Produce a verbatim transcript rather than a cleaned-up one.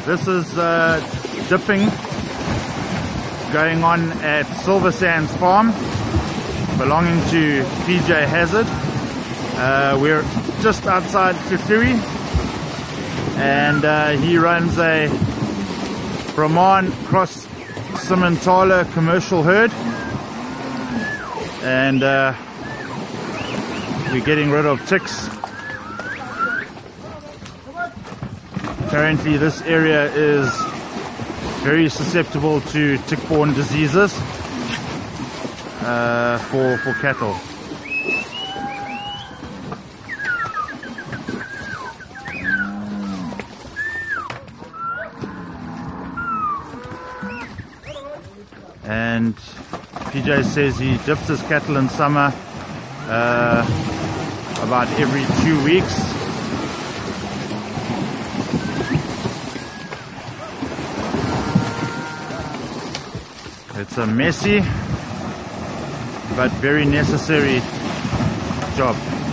This is uh, dipping going on at Silvasands Farm, belonging to P J Hassard. Uh, we're just outside Hluhluwe, and uh, he runs a Brahman cross Simmenthaler commercial herd, and uh, we're getting rid of ticks. Currently this area is very susceptible to tick-borne diseases uh, for, for cattle. And P J says he dips his cattle in summer uh, about every two weeks. It's a messy but very necessary job.